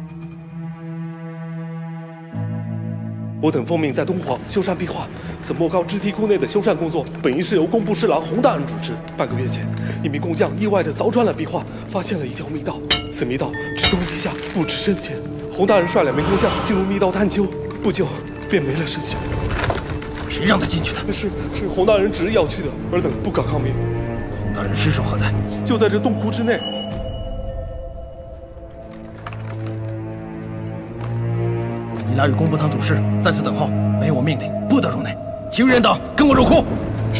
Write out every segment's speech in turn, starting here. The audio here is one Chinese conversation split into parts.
我等奉命在东皇修缮壁画，此莫高织梯窟内的修缮工作本应是由工部侍郎洪大人主持。半个月前，一名工匠意外地凿穿了壁画，发现了一条密道。此密道直通地下，不知深浅。洪大人率2名工匠进入密道探究，不久便没了声响。 谁让他进去的？ 是洪大人执意要去的，尔等不敢抗命。 洪大人尸首何在？ 就在这洞窟之内。 你俩与工部堂主事在此等候，没有我命令，不得入内。其余人等跟我入库。是。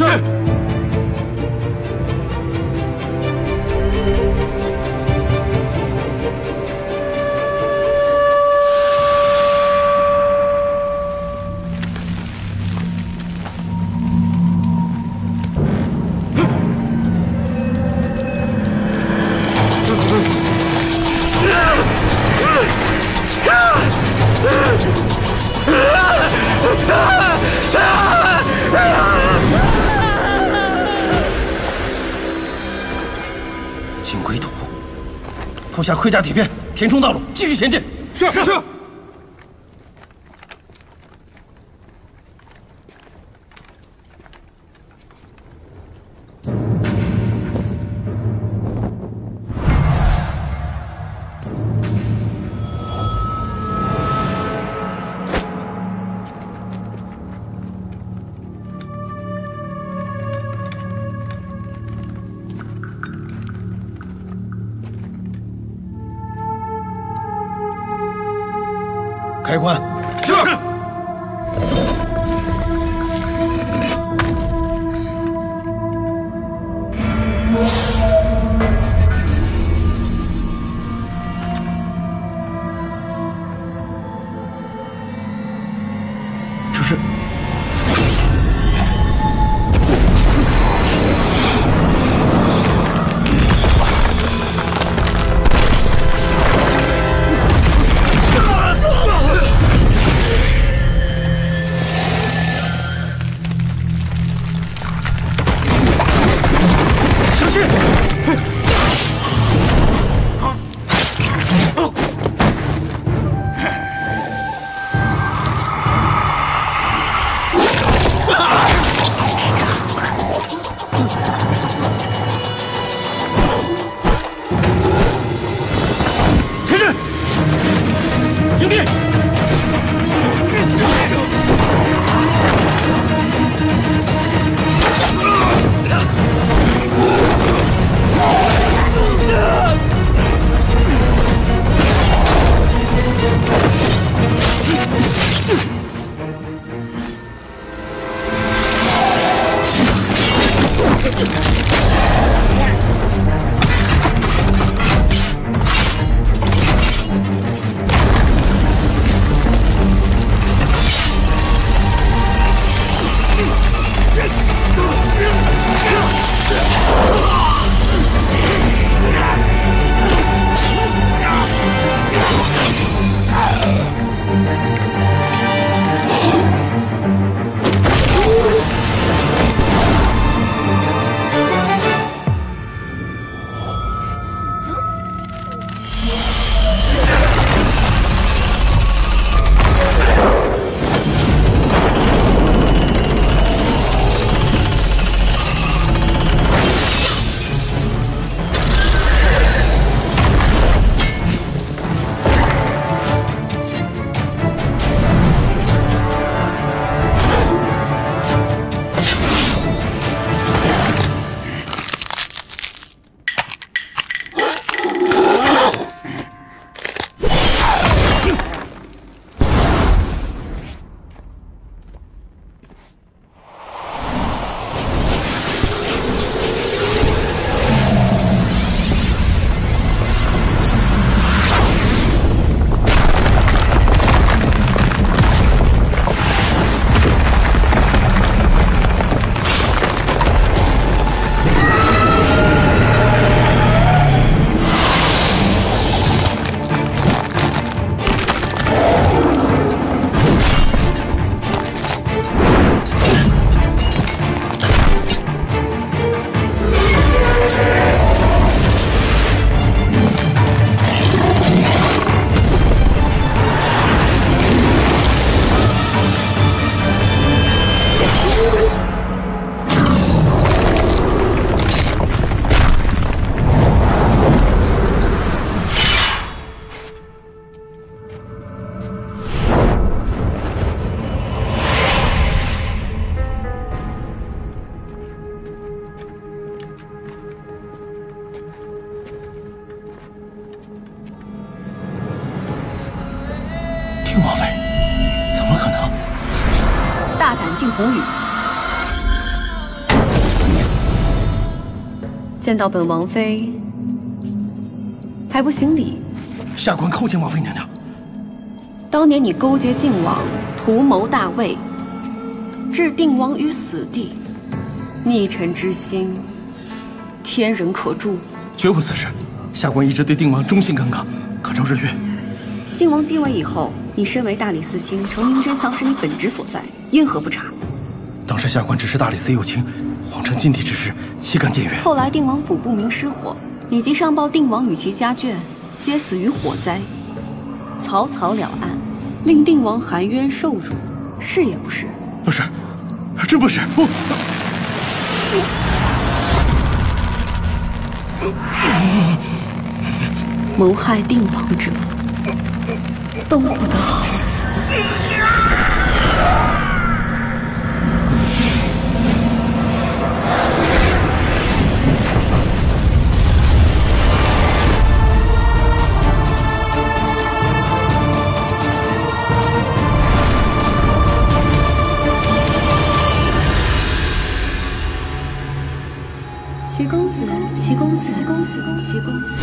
清窥土库，脱下盔甲铁片，填充道路，继续前进。是。开棺。是。出事。 定王妃？怎么可能？ 大胆进红宇！见到本王妃还不行礼？ 下官叩见王妃娘娘。 当年你勾结靖王，图谋大位，置定王于死地，逆臣之心，天人可诛。 绝无此事，下官一直对定王忠心耿耿，可昭日月。 靖王继位以后，你身为大理寺卿，澄明真相是你本职所在，因何不查？ 当时下官只是大理寺右卿，皇城禁地之事，岂敢僭越？ 后来定王府不明失火，以及上报定王与其家眷皆死于火灾，草草了案，令定王含冤受辱，是也不是？ 不是，真不是。不。 谋害定王者，都不得好死。齐公子，齐公子，齐公子，齐公子。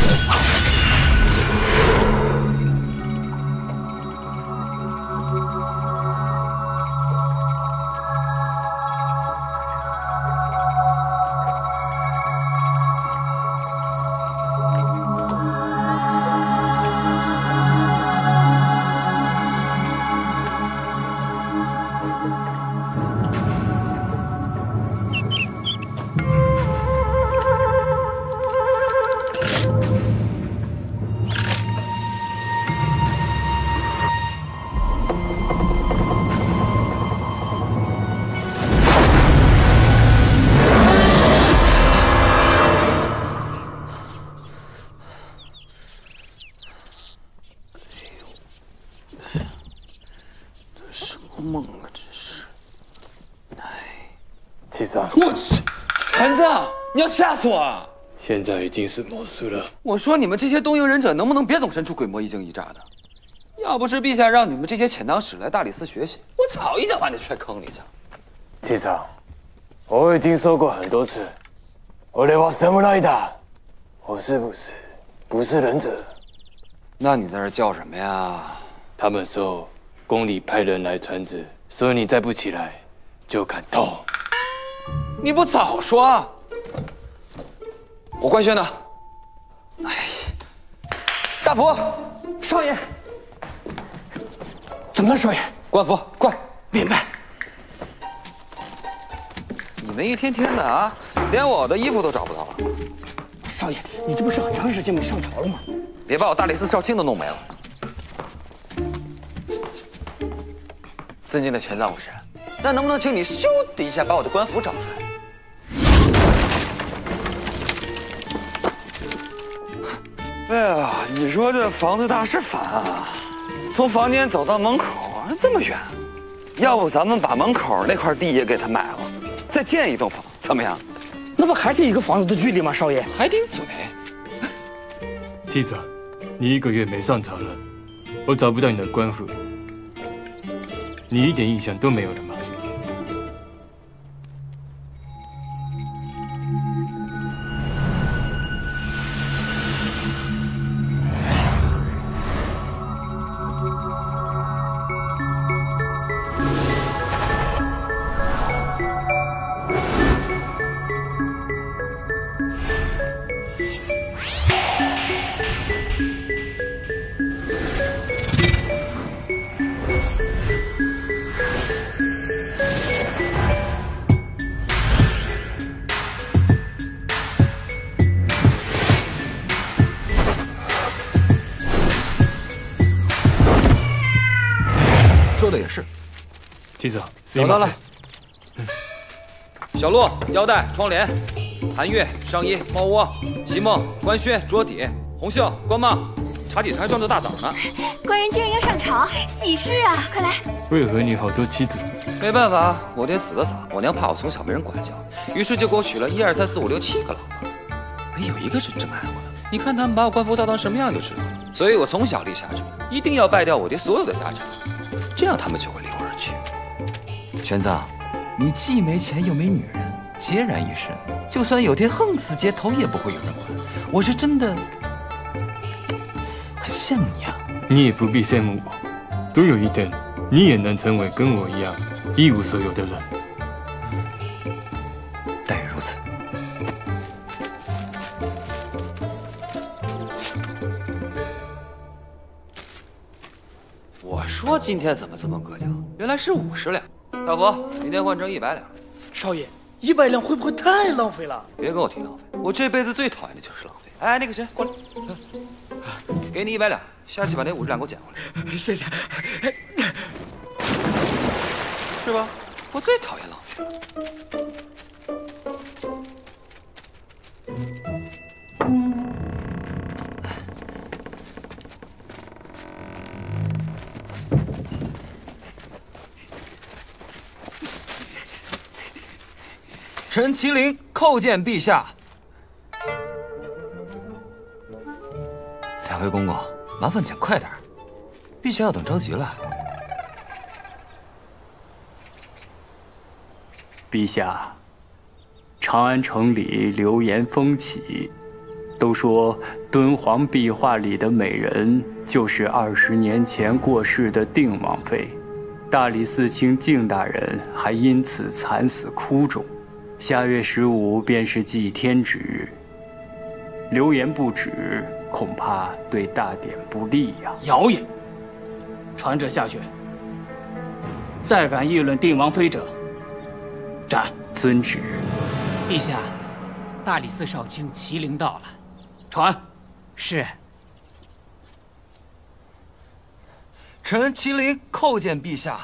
梦啊，真是！哎， 七嫂， 我去，全子，你要吓死我啊！ 现在已经是末世了。 我说你们这些东瀛忍者能不能别总神出鬼魔一惊一乍的？要不是陛下让你们这些遣唐使来大理寺学习，我早一脚把你踹坑里去了。 七嫂，我已经说过很多次，我是什么来的？我是不是忍者？ 那你在这叫什么呀？ 他们说宫里派人来传旨，说你再不起来就砍头。 你不早说！我官宣呢。哎，大福， 少爷，怎么了，少爷？ 官府，快！ 明白。 你们一天天的啊，连我的衣服都找不到了。 少爷，你这不是很长时间没上朝了吗？ 别把我大理寺少卿都弄没了。尊敬的权藏武士，那能不能请你咻的一下把我的官服找出来？哎呀，你说这房子大是烦啊，从房间走到门口这么远，要不咱们把门口那块地也给他买了，再建一栋房，怎么样？ 那不还是一个房子的距离吗，少爷？ 还顶嘴！ 七嫂，你1个月没上朝了，我找不到你的官服，你一点印象都没有了吗？ 说的也是， 七嫂， 找到了。小鹿腰带、窗帘，韩月上衣、帽窝，席梦、官靴、桌底，红袖、官帽，茶几上还装着大枣呢。 官人竟然要上朝，喜事啊！快来！ 为何你好多妻子？ 没办法，我爹死得早，我娘怕我从小被人管教，于是就给我娶了1、2、3、4、5、6、7个老婆，没有一个真正爱我的。你看他们把我官服照当什么样就知道了。 所以我从小立下志，一定要败掉我爹所有的家产，这样他们就会离我而去。玄子，你既没钱又没女人，孑然一身，就算有天横死街头，也不会有人管。我是真的很羡慕你啊！ 你也不必羡慕我，总有一天，你也能成为跟我一样一无所有的人。 但愿如此。我说今天怎么这么膈应？原来是50两。大福，明天换成100两。 少爷，100两会不会太浪费了？ 别跟我提浪费，我这辈子最讨厌的就是浪费。哎，那个谁，过来，给你100两，下期把那50两给我捡回来。 谢谢。 是吧？我最讨厌浪费。陈麒麟叩见陛下。两位公公，麻烦捡快点，陛下要等着急了。 陛下，长安城里流言风起，都说敦煌壁画里的美人就是20年前过世的定王妃，大理寺卿敬大人还因此惨死窟中。下月15便是祭天之日，流言不止，恐怕对大典不利呀。 谣言，传旨下去，再敢议论定王妃者，斩。 遵旨。 陛下，大理寺少卿麒麟到了。 传。 是。 臣麒麟叩见陛下。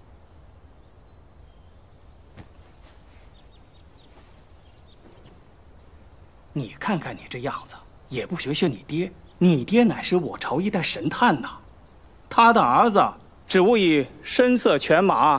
你看看你这样子，也不学学你爹。你爹乃是我朝一代神探呐，他的儿子只务以声色犬马。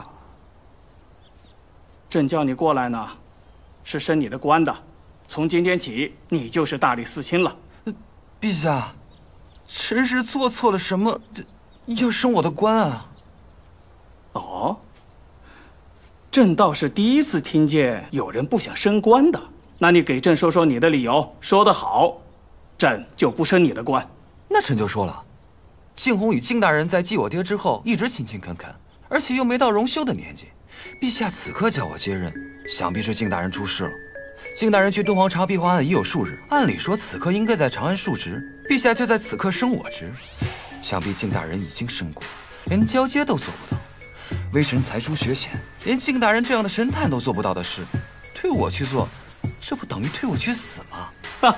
朕叫你过来呢，是升你的官的。从今天起，你就是大理寺卿了。 陛下，臣是做错了什么，要升我的官啊？ 哦，朕倒是第一次听见有人不想升官的。那你给朕说说你的理由，说得好，朕就不升你的官。 那臣就说了，敬红与敬大人在继我爹之后一直勤勤恳恳，而且又没到荣休的年纪。陛下此刻叫我接任，想必是敬大人出事了。敬大人去敦煌查壁画案已有数日，按理说此刻应该在长安述职，陛下却在此刻升我职，想必敬大人已经升过，连交接都做不到。微臣才疏学浅，连敬大人这样的神探都做不到的事，推我去做，这不等于推我去死吗？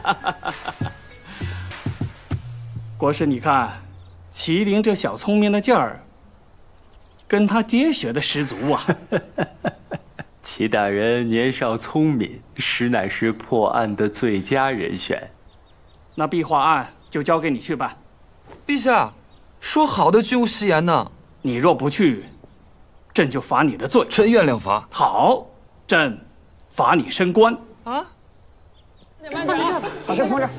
国师，你看，麒麟这小聪明的劲儿，跟他爹学的十足啊！ 祁大人年少聪明，实乃是破案的最佳人选。 那壁画案就交给你去办。 陛下，说好的军务誓言呢？ 你若不去，朕就罚你的罪。 臣愿量罚。 好，朕罚你升官。 啊？ 放在这儿吧，把这放这儿。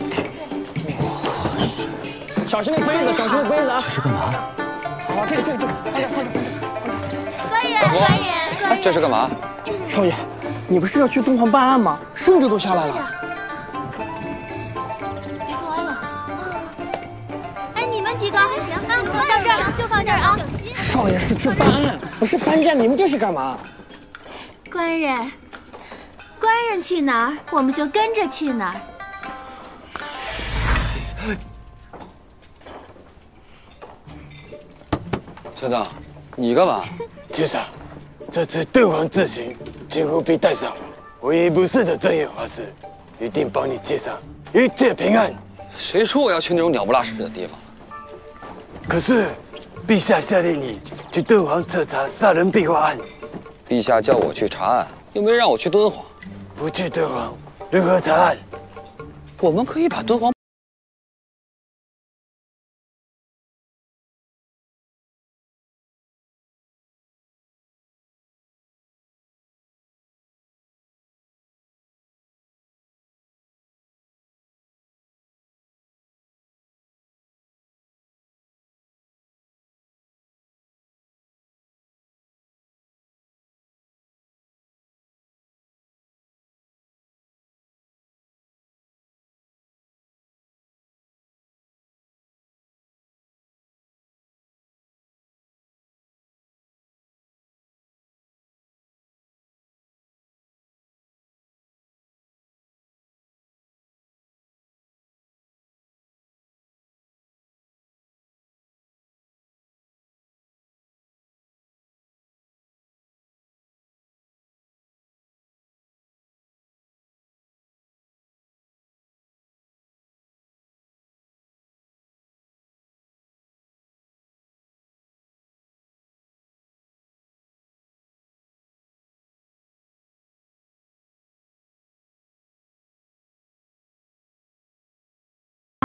小心那杯子，小心那杯子啊！ 这是干嘛？ 好，这个，放这儿。 官人，官人， 哎，这是干嘛？ 少爷，你不是要去敦煌办案吗？圣旨都下来了。 别乖了。哎，你们几个啊，放这儿，就放这儿啊。 少爷是去办案，不是搬家，你们这是干嘛？ 官人，官人去哪儿，我们就跟着去哪儿。 校长，你干嘛？ 至少，这次敦煌之行几乎被带上了，唯一不是的正业法师，一定帮你接上一切平安。 谁说我要去那种鸟不拉屎的地方？ 可是，陛下下令你去敦煌彻查杀人壁画案。 陛下叫我去查案，又没让我去敦煌。 不去敦煌，如何查案？ 我们可以把敦煌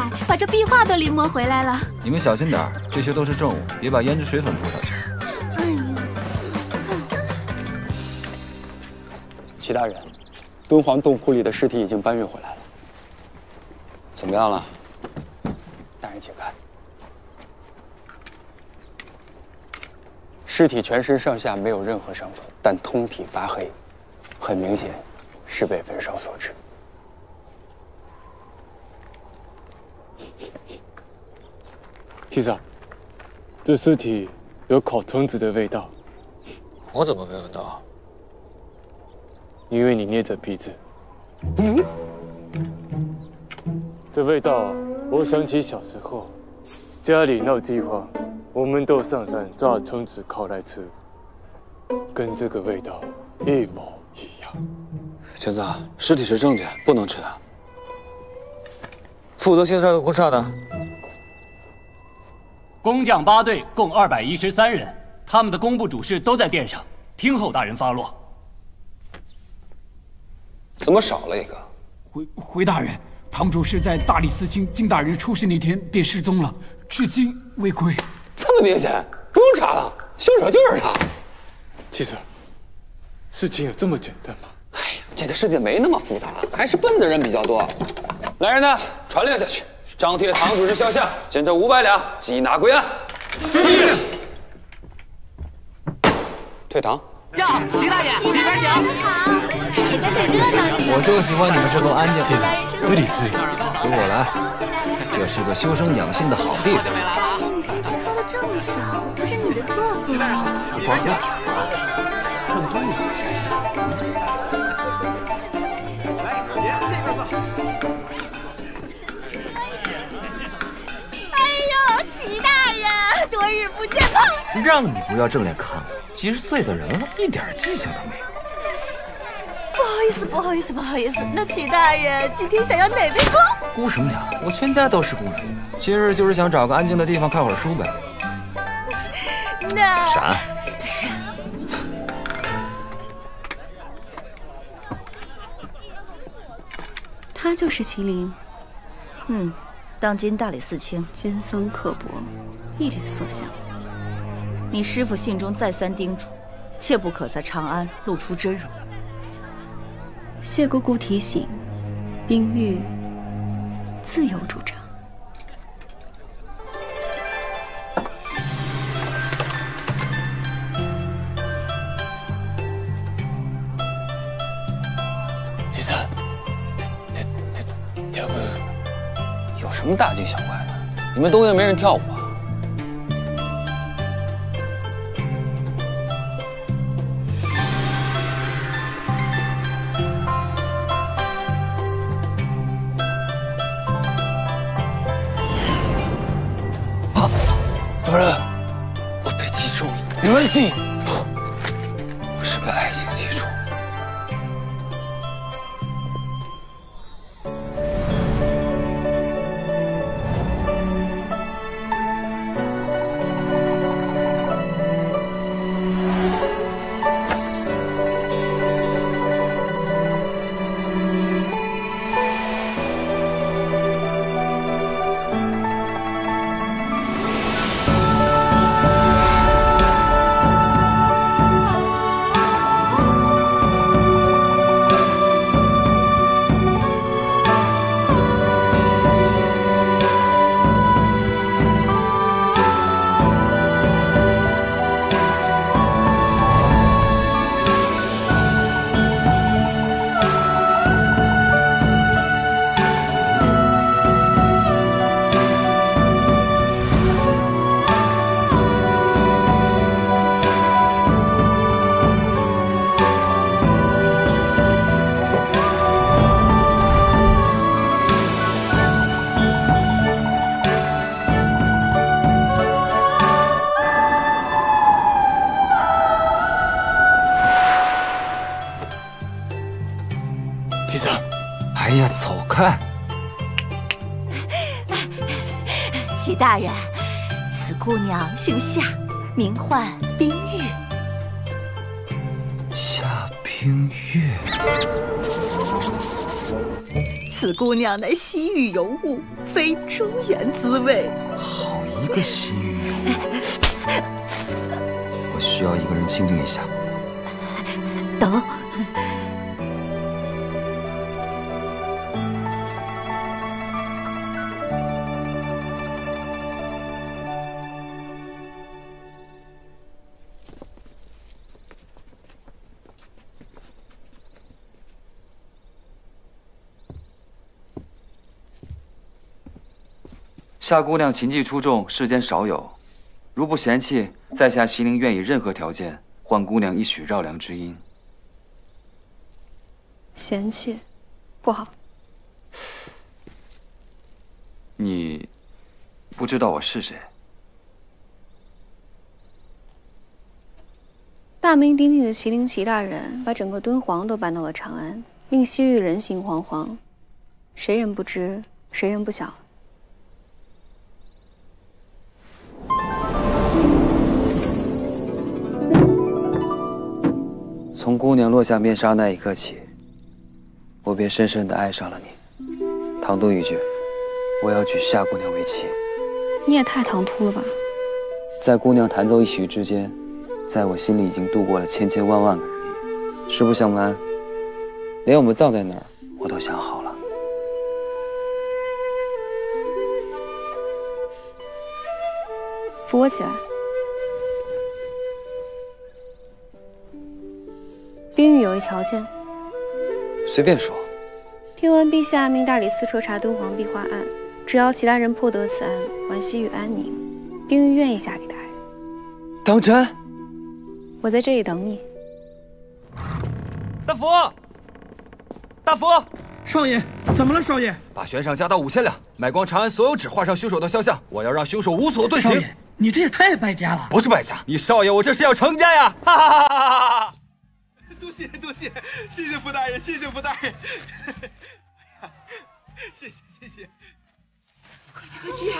把这壁画都临摹回来了。 你们小心点儿，这些都是证物，别把胭脂水粉泼下去。 齐大人，敦煌洞窟里的尸体已经搬运回来了。 怎么样了？ 大人请看，尸体全身上下没有任何伤痕，但通体发黑，很明显是被焚烧所致。 七嫂，这尸体有烤虫子的味道。 我怎么没闻到？ 因为你捏着鼻子。这味道，我想起小时候，家里闹饥荒，我们都上山抓虫子烤来吃，跟这个味道一模一样。 娟子，尸体是证据，不能吃的。负责行事的工厂呢？ 工匠8队共213人，他们的工部主事都在殿上，听候大人发落。 怎么少了一个？ 回大人，堂主是在大理寺卿金大人出事那天便失踪了，至今未归。 这么明显，不用查了，凶手就是他。 七嫂，事情有这么简单吗？ 哎呀，这个世界没那么复杂，还是笨的人比较多。来人呐，传令下去，张贴堂主之肖像，现这500两，缉拿归案。 是。 退堂。 哟，齐大爷，里边请。 里边可热闹着呢。 我就喜欢你们这种安静。 七嫂，这里是。 跟我来，这是个修身养性的好地方。 你今天喝的这么少，不是你的作风吗？ 黄酒酒啊，更多一点。 齐大人，多日不见碰。 让你不要正脸看我，几十岁的人了，一点记性都没有。 不好意思。那齐大人今天想要哪杯羹？ 姑什么呀？我全家都是姑人。今日就是想找个安静的地方看会儿书呗。 那闪。 他就是麒麟。 当今大理寺卿尖酸刻薄，一脸色相。 你师父信中再三叮嘱，切不可在长安露出真容。 谢姑姑提醒，冰玉自有主张。 其实，跳舞有什么大惊小怪的？你们东营没人跳舞啊？ 怎么了？ 我被击中了。 没关系。 我是被爱情击中。 哎呀，走开！ 齐大人，此姑娘姓夏，名唤冰玉。 夏冰玉， 此姑娘乃西域尤物，非中原滋味。 好一个西域尤物！我需要一个人倾听一下。 等。 夏姑娘琴技出众，世间少有。如不嫌弃，在下麒麟愿以任何条件换姑娘一曲绕梁之音。 嫌弃，不好。 你不知道我是谁？ 大名鼎鼎的麒麟齐大人把整个敦煌都搬到了长安，令西域人心惶惶，谁人不知，谁人不晓？ 从姑娘落下面纱那一刻起，我便深深地爱上了你。唐都玉珏，我要娶夏姑娘为妻。 你也太唐突了吧！ 在姑娘弹奏一曲之间，在我心里已经度过了千千万万个日夜。实不相瞒，连我们葬在哪儿我都想好了。 扶我起来。冰玉有一条件， 随便说。 听闻陛下命大理寺彻查敦煌壁画案，只要齐大人破得此案，还西域安宁，冰玉愿意嫁给大人。 当真？ 我在这里等你。 大福，大福， 少爷，怎么了？少爷， 把悬赏加到5000两，买光长安所有纸，画上凶手的肖像，我要让凶手无所遁形。 少爷，你这也太败家了！ 不是败家，你少爷我这是要成家呀！哈哈哈哈哈！ 多谢多谢，谢谢福大人，谢谢福大人，谢谢谢谢。 快去！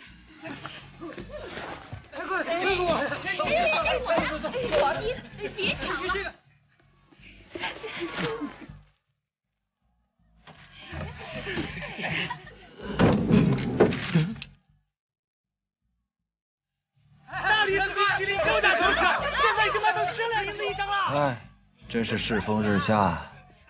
快！哎，我！别抢了！ 大理寺麒麟高大上，现在已经卖到10两银子一张了。 哎，真是世风日下。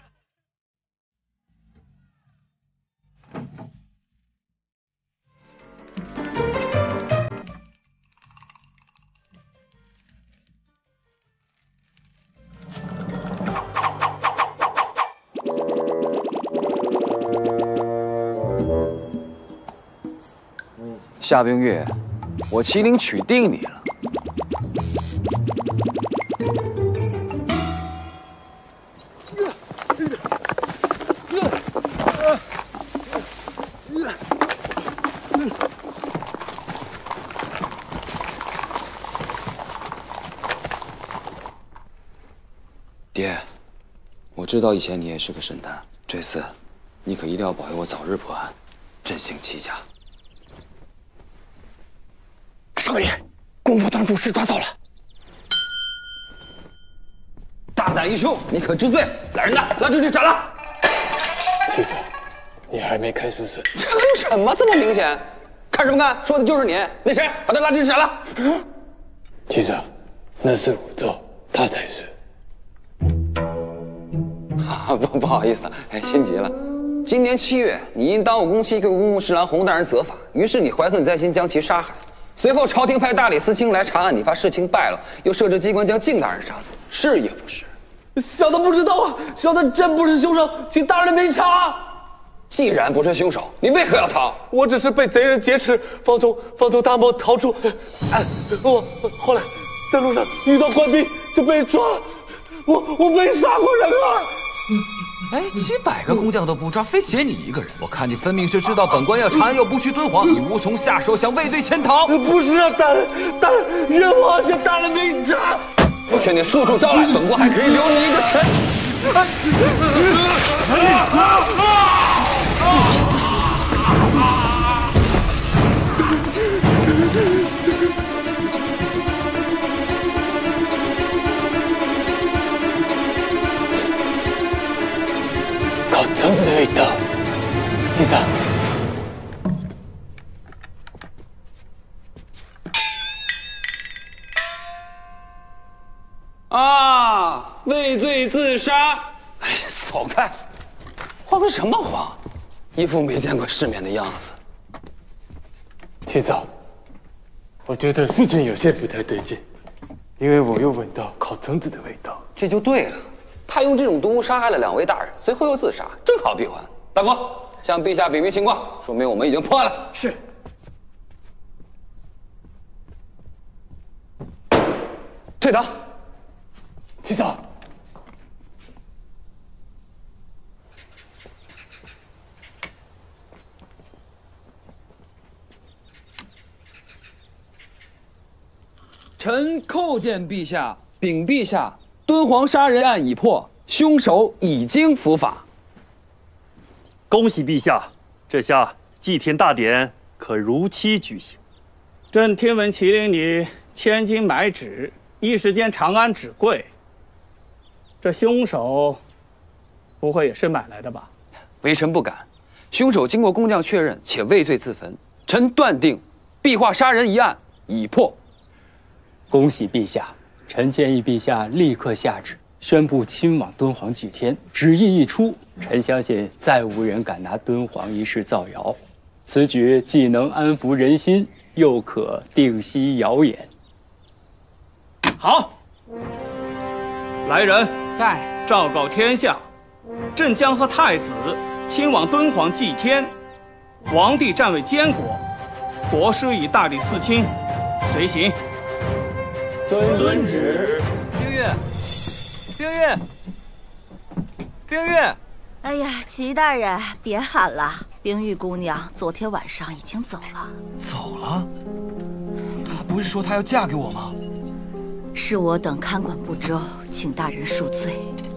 夏冰月，我麒麟取定你了。爹，我知道以前你也是个神探，这次你可一定要保佑我早日破案，振兴齐家。 少爷，工部堂主事抓到了。 大胆义兄，你可知罪？来人呐，拉出去斩了！ 七子，你还没开始审。 这有什么这么明显？看什么看？说的就是你。那谁，把他拉出去斩了！ 七子，那是仵作，他才是。 不好意思啊，心急了。今年7月，你因当我公妻给公务侍郎洪大人责罚，于是你怀恨在心，将其杀害。随后，朝廷派大理寺卿来查案，你怕事情败了，又设置机关将靳大人杀死，是也不是？ 小的不知道啊，小的真不是凶手，请大人明察。 既然不是凶手，你为何要逃？ 我只是被贼人劫持，方从大漠逃出。哎，我后来在路上遇到官兵，就被抓了。我没杀过人啊！ 哎，几百个工匠都不抓，非劫你一个人。我看你分明是知道本官要查案，又不去敦煌，你无从下手，想畏罪潜逃。 不是啊，大人，冤枉，请大人明察。 我劝你速速招来，本官还可以留你一个臣。 靠村子的味道， 啊，畏罪自杀！哎呀，走开！慌个什么慌？一副没见过世面的样子。 七嫂，我觉得事情有些不太对劲，因为我又闻到烤虫子的味道。 这就对了，他用这种毒物杀害了2位大人，随后又自杀，正好闭环。大哥，向陛下禀明情况，说明我们已经破案了。 是。 退堂。 七嫂。 臣叩见陛下，禀陛下，敦煌杀人案已破，凶手已经伏法。 恭喜陛下，这下祭天大典可如期举行。 朕听闻麒麟你千金买旨，一时间长安纸贵。这凶手不会也是买来的吧？ 微臣不敢。凶手经过工匠确认且畏罪自焚，臣断定壁画杀人一案已破。 恭喜陛下！臣建议陛下立刻下旨，宣布亲往敦煌祭天。旨意一出，臣相信再无人敢拿敦煌一事造谣。此举既能安抚人心，又可定息谣言。 好，来人， 在， 昭告天下，朕将和太子亲往敦煌祭天。皇帝暂为监国，国师以大理寺卿，随行。 遵旨。冰月，冰月，冰月！ 哎呀，齐大人，别喊了，冰玉姑娘昨天晚上已经走了。 走了？她不是说她要嫁给我吗？ 是我等看管不周，请大人恕罪。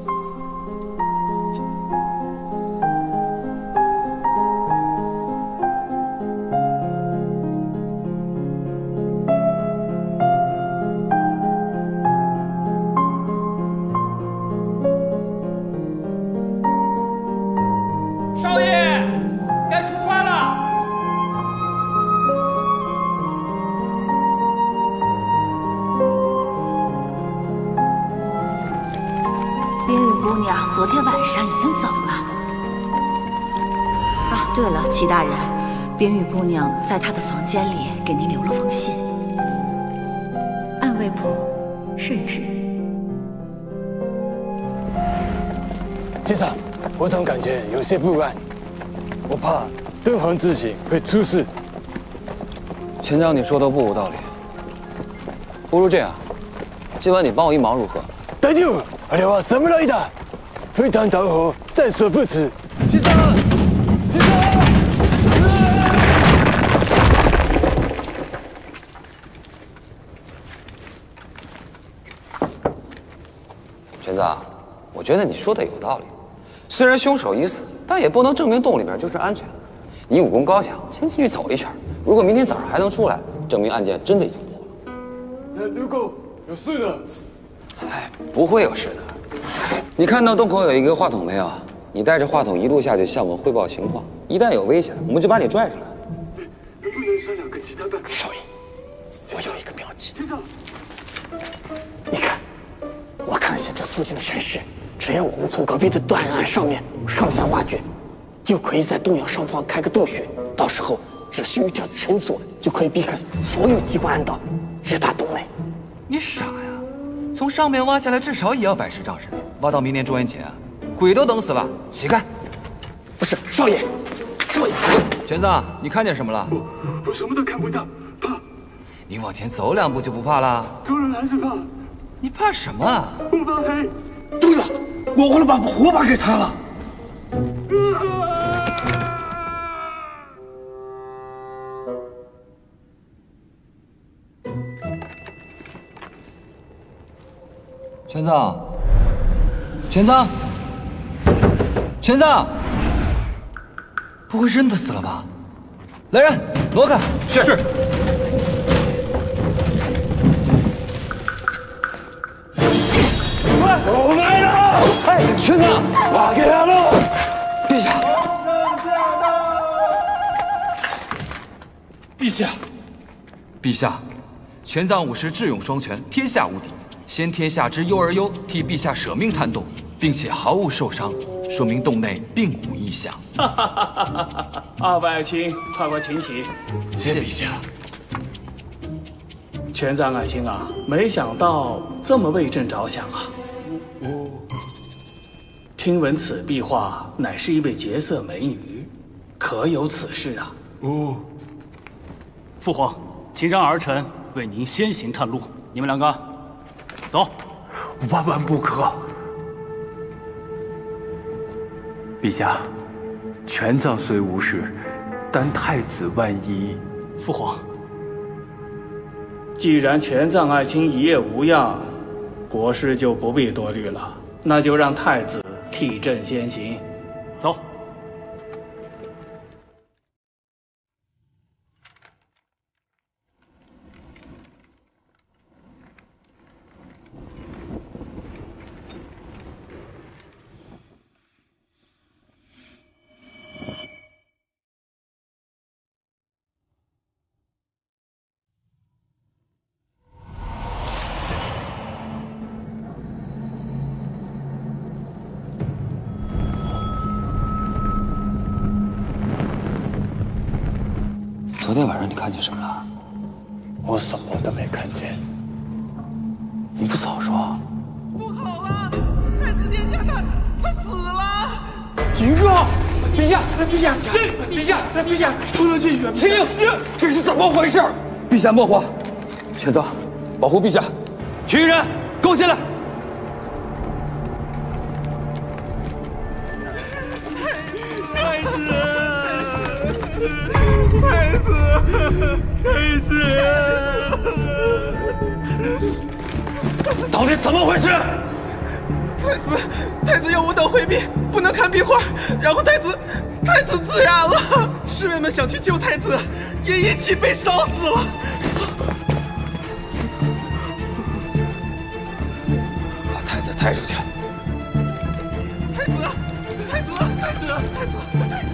少爷，该出发了。 冰玉姑娘昨天晚上已经走了。啊，对了，齐大人，冰玉姑娘在她的房间里给您留了封信。 案未破，圣旨。 机长，我总感觉有些不安，我怕敦煌之行会出事。 全将，你说的不无道理。不如这样，今晚你帮我一忙如何？ 大丈夫，我哋话侍的，非常着火，在所不辞。机长，机长。 全子，我觉得你说的有道理。虽然凶手已死，但也不能证明洞里面就是安全的。你武功高强，先进去走一圈。如果明天早上还能出来，证明案件真的已经破了。 那如果有事呢？ 哎，不会有事的。你看到洞口有一个话筒没有？你带着话筒一路下去向我们汇报情况。一旦有危险，我们就把你拽出来。 能不能商量个其他办法？ 少爷，我有一个妙计。 机长， 你看，我看了下这附近的山势。只要我们从隔壁的断崖上面上下挖掘，就可以在洞崖上方开个洞穴。到时候只需一条绳索，就可以避开所有机关暗道，直达洞内。 你傻呀！从上面挖下来，至少也要100时兆时，挖到明年中元前，鬼都等死了。起开！ 不是，少爷，少爷。 玄子，你看见什么了？ 我什么都看不到，怕。 你往前走2步就不怕了？ 当然还是怕。 你怕什么啊？ 不怕黑。 对了，我忘了把火把给他了。 全子，全子，全子，不会真的死了吧？来人，挪开！是。 我来了！ 哎，全子，挖给他了！ 陛下， 陛下， 陛下，玄奘武士智勇双全，天下无敌。 先天下之忧而忧，替陛下舍命探洞，并且毫无受伤，说明洞内并无异象。 二位爱卿，快快请起。 谢陛下。 全赞爱卿啊，没想到这么为朕着想啊。听闻此壁画乃是一位绝色美女，可有此事啊？ 父皇，请让儿臣为您先行探路。你们两个，走。 万万不可！陛下，全藏虽无事，但太子万一…… 父皇， 既然全藏爱卿一夜无恙，国师就不必多虑了。那就让太子替朕先行，走。 昨天晚上你看见什么了？ 我什么都没看见。 你不早说。 不好了，太子殿下他死了！ 银哥，陛下，陛下，陛下，陛下，不能进去！ 秦陵，这是怎么回事？陛下莫慌，全藏，保护陛下。去人，跟我进来。 太子，太子，太子， 到底怎么回事？ 太子要我等回避，不能看壁画，然后太子自燃了。侍卫们想去救太子，也一起被烧死了。 把太子抬出去。 太子，太子，太子，太子，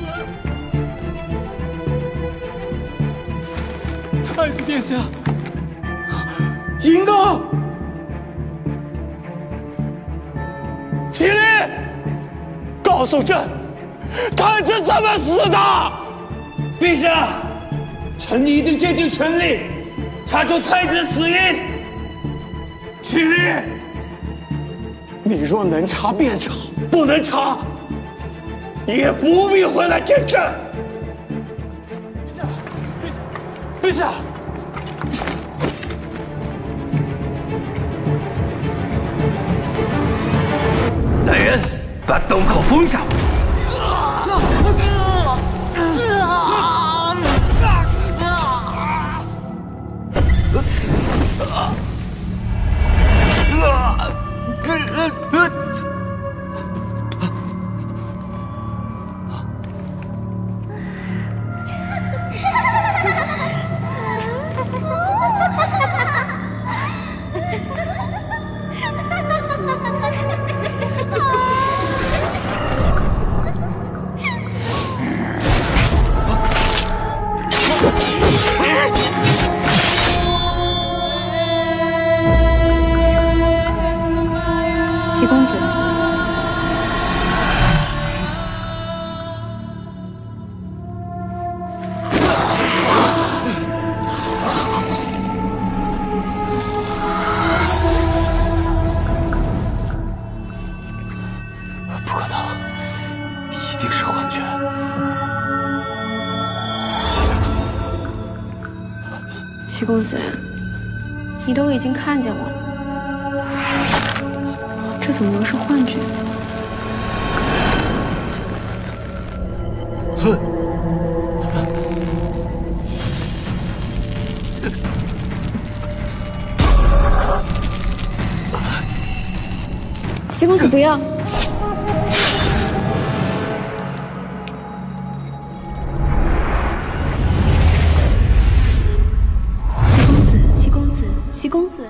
太子殿下， 银哥。 麒麟，告诉朕，太子怎么死的？ 陛下，臣一定竭尽全力查出太子死因。 麒麟，你若能查便查，不能查，也不必回来见朕。 陛下。 来人，把洞口封上！ 齐公子， 不可能，一定是幻觉。 齐公子，你都已经看见我了。这怎么能是幻觉？齐公子不要！齐公子，齐公子，齐公子。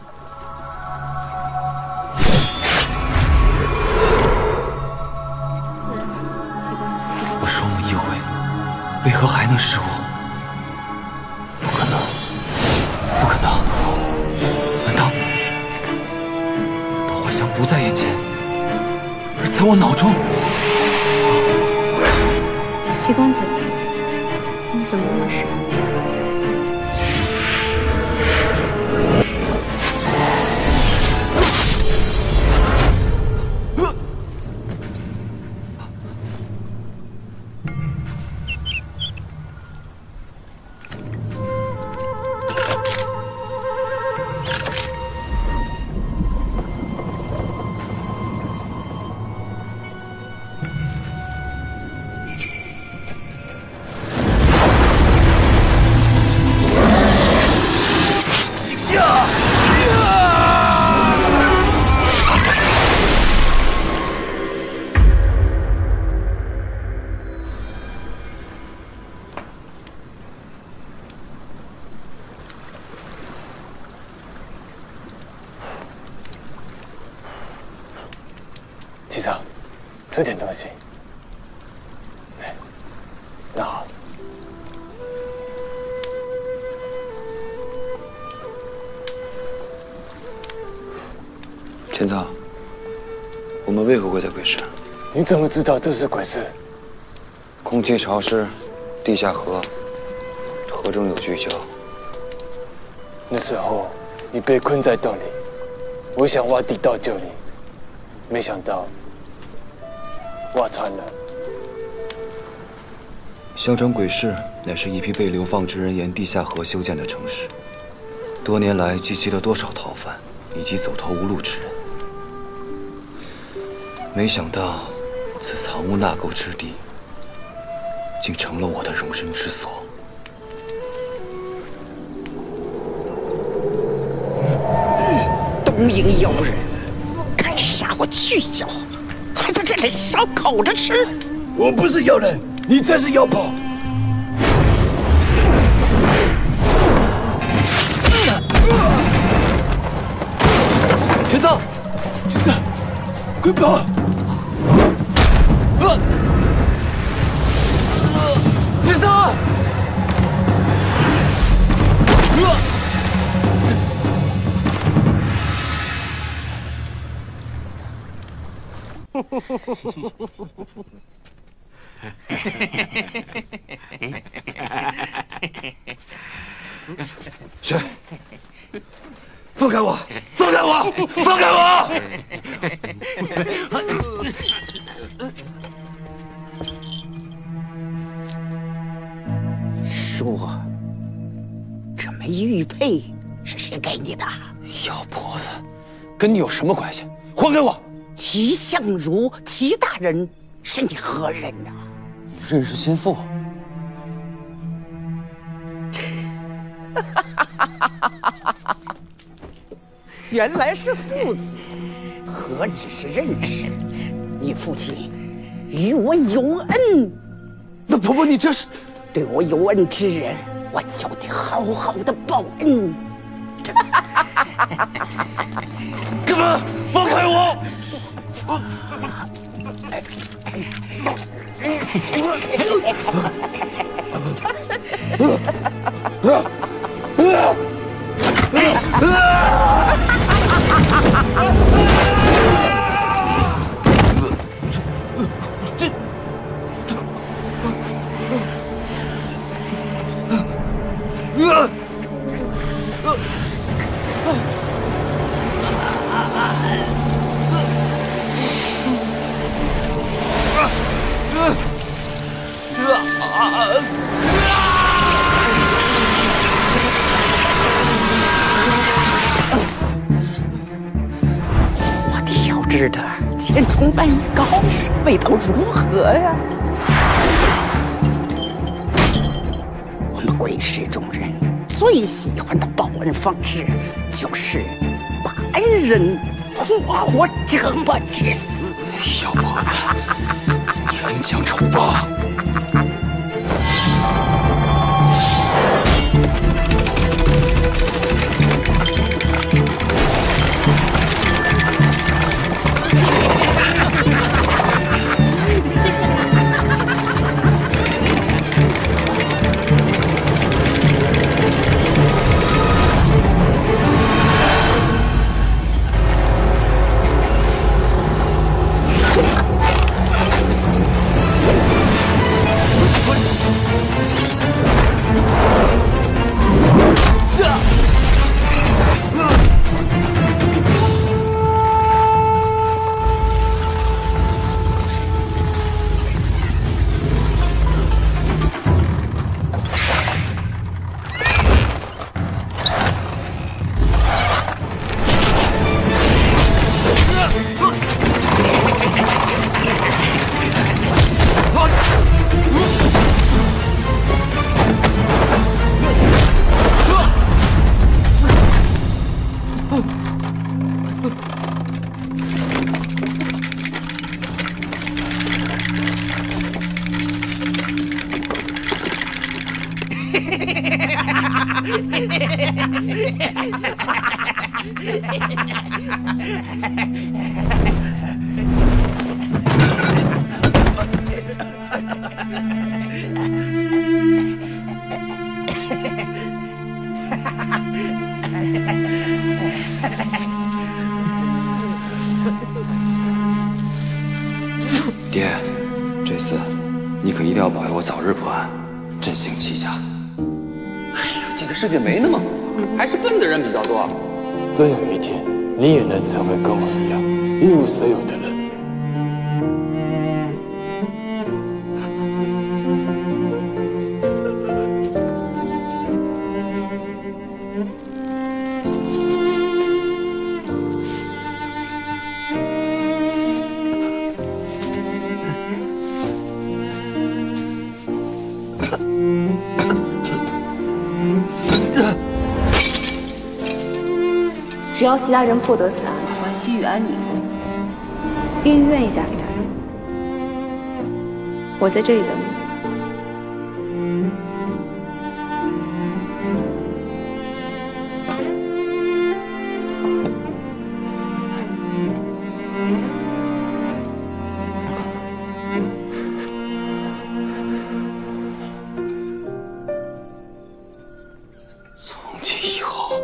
我双目一回，为何还能失误？不可能，不可能！难道在我脑中。 齐公子，你怎么那么傻？ 七嫂，吃点东西。来，那好。 千草，我们为何会在鬼市？ 你怎么知道这是鬼市？ 空气潮湿，地下河中有巨蛟。 那时候你被困在洞里，我想挖地道救你，没想到挖穿了。 萧城鬼市乃是一批被流放之人沿地下河修建的城市，多年来聚集了多少逃犯以及走投无路之人。没想到，此藏污纳垢之地，竟成了我的容身之所。 东瀛妖人，敢杀我巨蛟，还在这里烧烤着吃！ 我不是妖人，你才是妖婆！ 全藏，这是，快跑！全藏！ 去！放开我！放开我！放开我！ 说，这枚玉佩是谁给你的？ 妖婆子，跟你有什么关系？还给我！ 齐相如，齐大人是你何人呐？ 你认识先父？ 原来是父子，何止是认识？你父亲与我有恩。 那婆婆，你这是对我有恩之人，我就得好好的报恩。 干嘛？放开我！ 我调制的千重万亿膏，味道如何呀？我们鬼市中人最喜欢的报恩方式，就是把恩人活活折磨致死。 妖婆子，冤将仇报！ 爹，这次你可一定要保佑我早日破案，振兴齐家。哎呀，这个世界没那么好，还是笨的人比较多。 总有一天，你也能成为跟我一样一无所有的人。 只要齐大人破得此案，还西域安宁，并愿意嫁给大人，我在这里等你。 从今以后，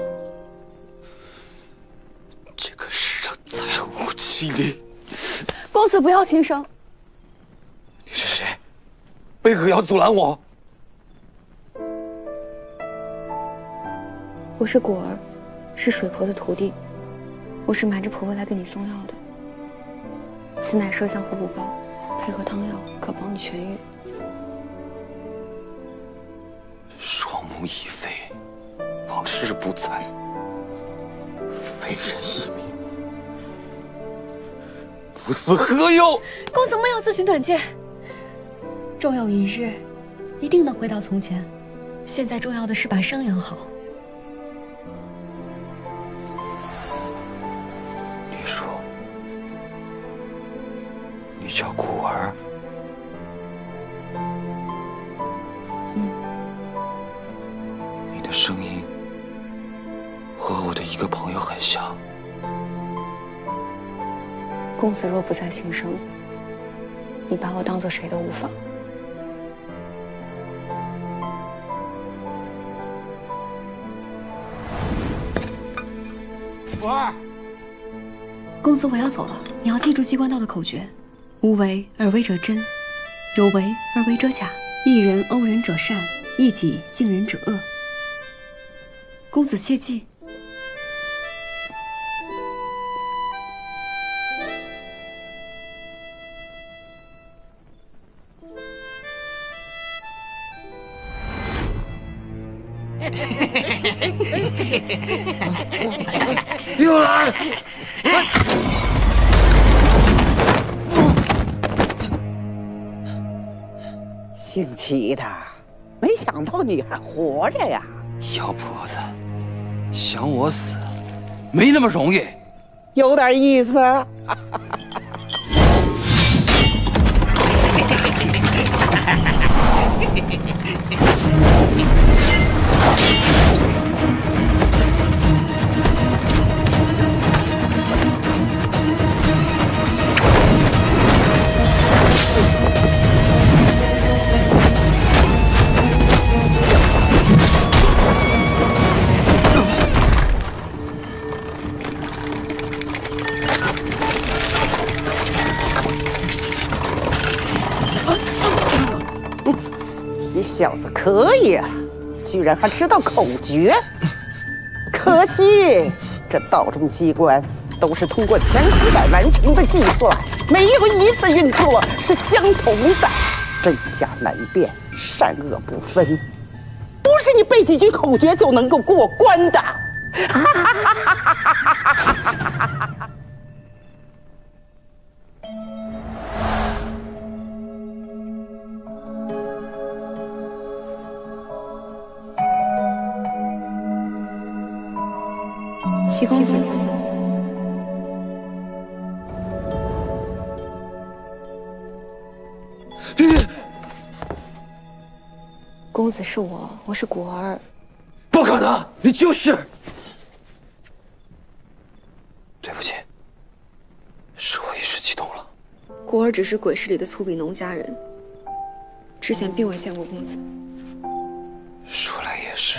这个世上再无其离。 公子不要轻生。 你是谁？为何要阻拦我？ 我是果儿，是水婆的徒弟。我是瞒着婆婆来给你送药的。此乃麝香护骨膏，配合汤药可帮你痊愈。 双目已废，往事不再，非人一命，不死何忧？ 公子莫要自寻短见。终有一日，一定能回到从前。现在重要的是把伤养好。 你说，你叫果儿？你的声音和我的一个朋友很像。 公子若不再轻生，你把我当做谁都无妨。 果儿， 公子，我要走了，你要记住机关道的口诀：无为而为者真，有为而为者假，一人殴人者善，一己敬人者恶。公子切记。 又来！姓齐的，没想到你还活着呀！ 妖婆子，想我死，没那么容易。 有点意思。你小子可以啊，居然还知道口诀。可惜这道中机关都是通过前后代完成的计算，没有一次运作是相同的，真假难辨，善恶不分，不是你背几句口诀就能够过关的。 齐公子，公子是我是果儿。 不可能，你就是对不起，是我一时激动了。 国儿只是鬼市里的粗鄙农家人，之前并未见过公子。 说来也是，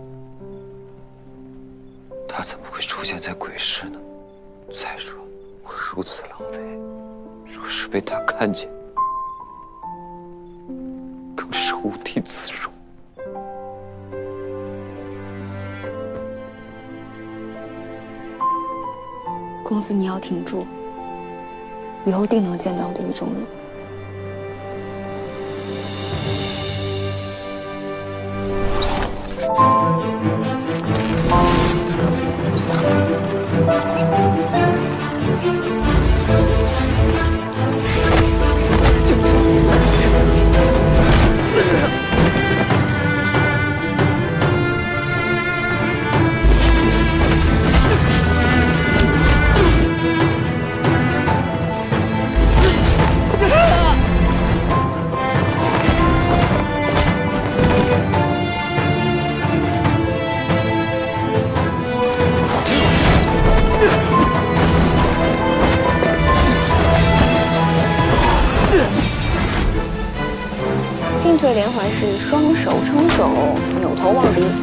他怎么会出现在鬼市呢？再说，我如此狼狈，若是被他看见，更是无地自容。 公子，你要挺住，以后定能见到我的意中人。进退连环是双手撑肘，扭头望敌。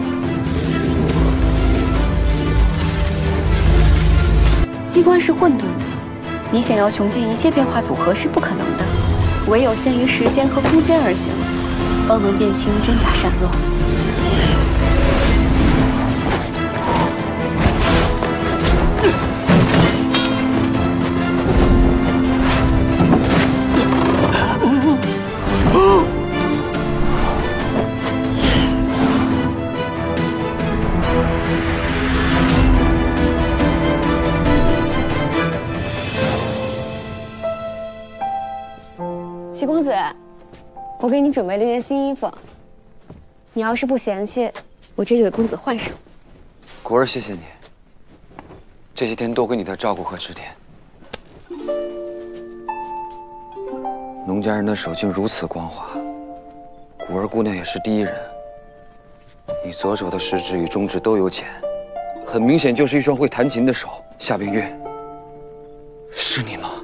机关是混沌的，你想要穷尽一切变化组合是不可能的，唯有限于时间和空间而行，方能辨清真假善恶。齐公子，我给你准备了一件新衣服，你要是不嫌弃，我这就给公子换上。 国儿，谢谢你，这些天多亏你的照顾和指点。农家人的手竟如此光滑，果儿姑娘也是第一人。你左手的食指与中指都有茧，很明显就是一双会弹琴的手。夏冰月，是你吗？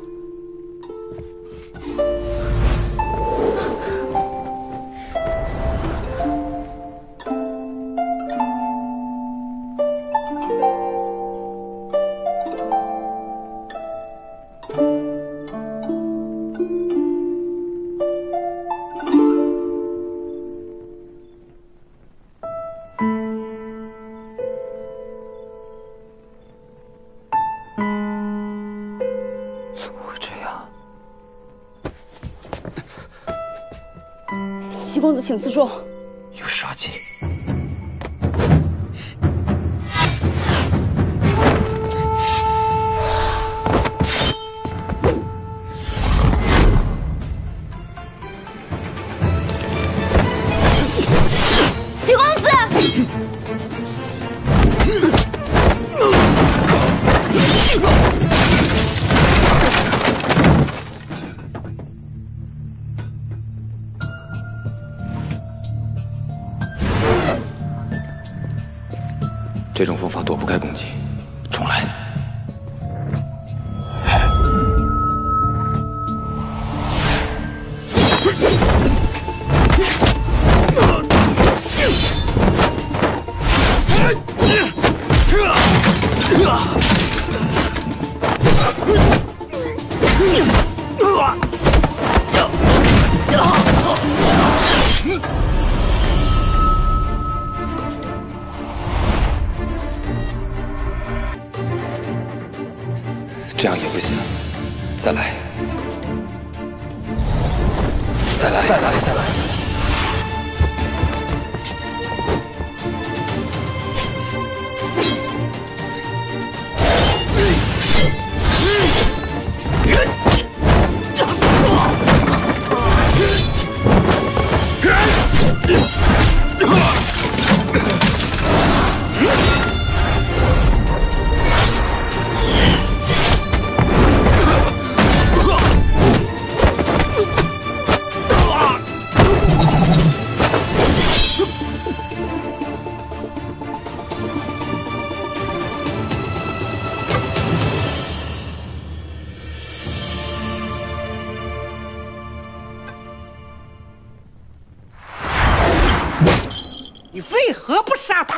齐公子，请自重。 有杀气。 齐公子。 这种方法躲不开攻击，重来。这样也不行，再来，再来，再来，再来。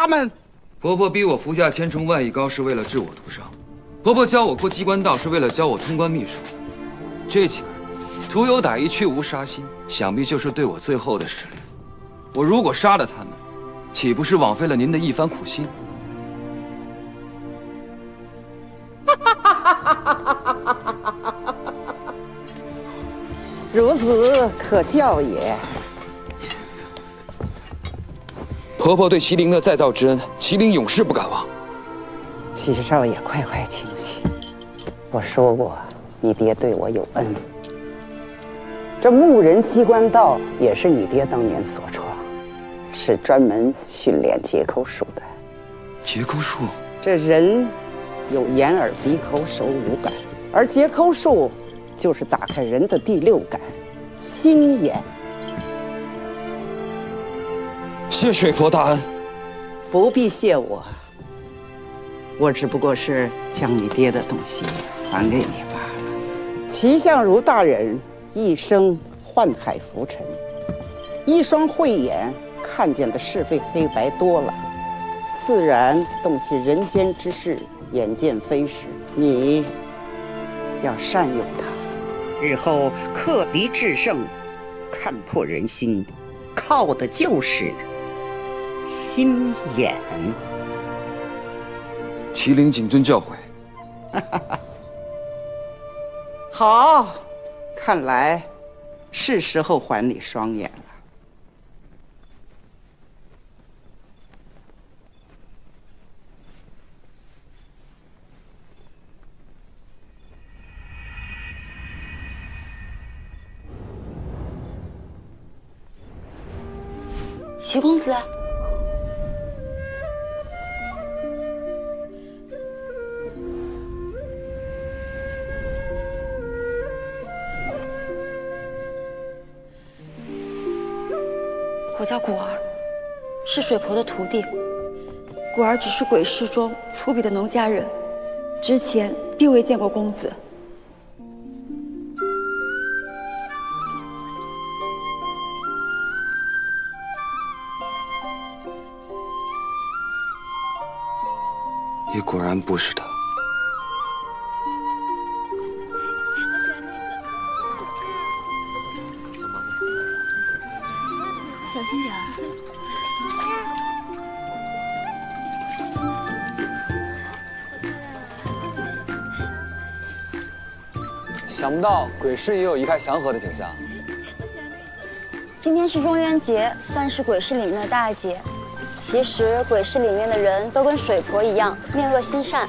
他们。 婆婆逼我服下千重万亿膏是为了治我徒伤，婆婆教我过机关道是为了教我通关秘术。这几个人徒有歹意，去无杀心，想必就是对我最后的试炼。我如果杀了他们，岂不是枉费了您的一番苦心？ 如此可教也。 婆婆对麒麟的再造之恩，麒麟永世不敢忘。 齐少爷，快快请起。我说过，你爹对我有恩。这木人机关道也是你爹当年所创，是专门训练解口术的。 解口术？ 这人有眼耳鼻口手五感，而解口术就是打开人的第六感——心眼。 谢水婆大恩。 不必谢我，我只不过是将你爹的东西还给你罢了。齐相如大人一生宦海浮沉，一双慧眼看见的是非黑白多了，自然洞悉人间之事，眼见非实。你要善用它，日后克敌制胜，看破人心，靠的就是心眼。 麒麟谨遵教诲。 好，看来是时候还你双眼了。 齐公子，我叫古儿，是水婆的徒弟。古儿只是鬼市中粗鄙的农家人，之前并未见过公子。 你果然不是他。 小心点儿。 想不到鬼市也有一派祥和的景象。 今天是中元节，算是鬼市里面的大节。其实鬼市里面的人都跟水婆一样，面恶心善。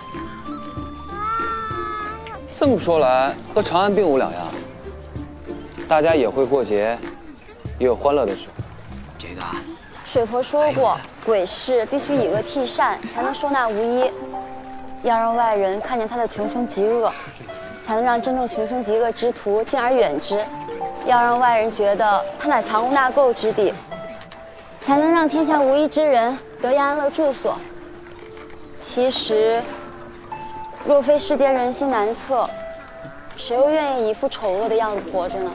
这么说来，和长安并无两样。大家也会过节，也有欢乐的时候。 这个， 水婆说过，鬼市必须以恶替善，才能收纳无一。要让外人看见他的穷凶极恶，才能让真正穷凶极恶之徒敬而远之。要让外人觉得他乃藏污纳垢之地，才能让天下无一之人得以安乐住所。其实，若非世间人心难测，谁又愿意一副丑恶的样子活着呢？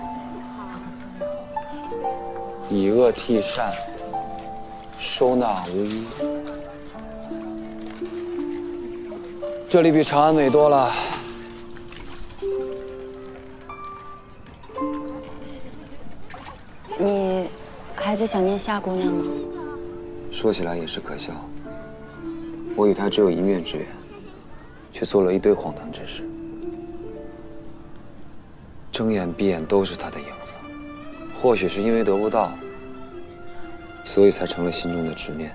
以恶替善，收纳无一。这里比长安美多了。 你还在想念夏姑娘吗？ 说起来也是可笑，我与她只有一面之缘，却做了一堆荒唐之事，睁眼闭眼都是她的影子。或许是因为得不到，所以才成了心中的执念。